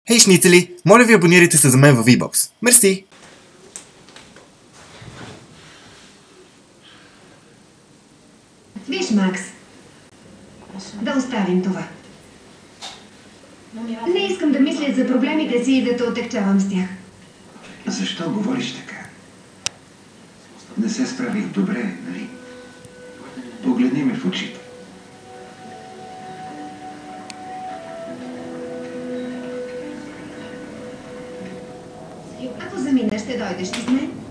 Хей, шницели! Моля ви абонирайте се за мен във VBOX. Мерси! Виж, Макс, да оставим това. Не искам да мисля за проблемите си и да те отекчавам с тях. Защо говориш така? Не се справих добре, нали? Погледни ме в очите. Ако замина, ще дойдеш ли с мен?